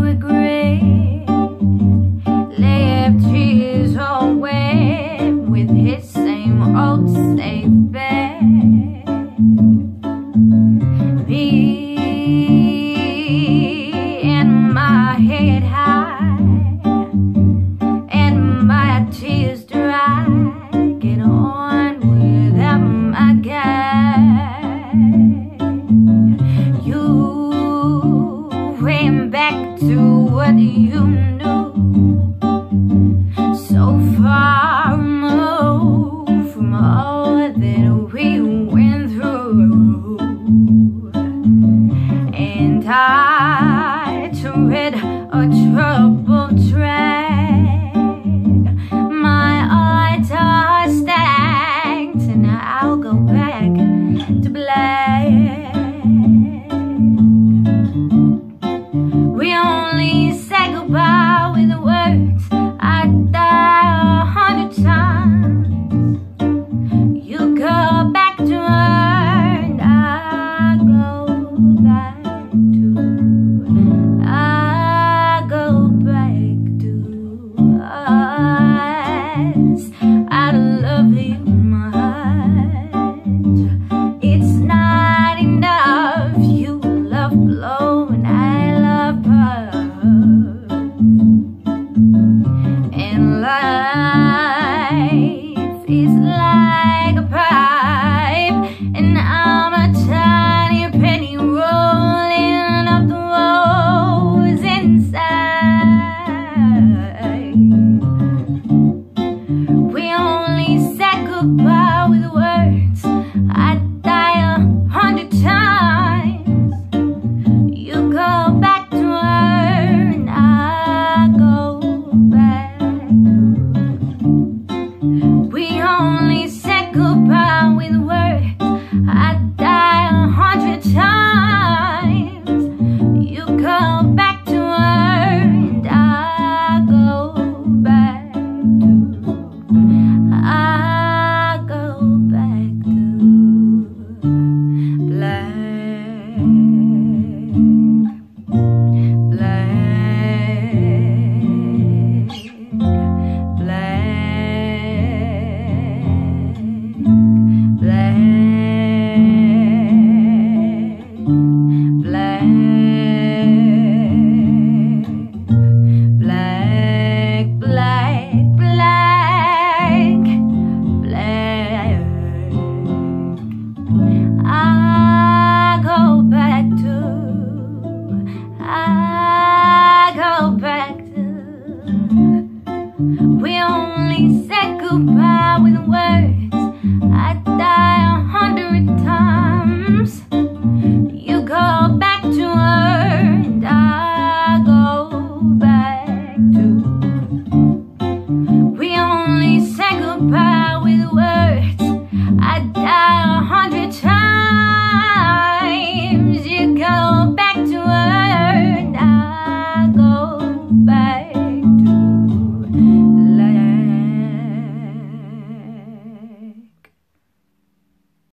regret, left his all wet with his same old safe bet. Me and my head high and my tears dry, get on without my guy. You went back to what you knew, so far removed from all that we went through. And I tread a troubled track, my odds are stacked, and I'll go back to black. We only said goodbye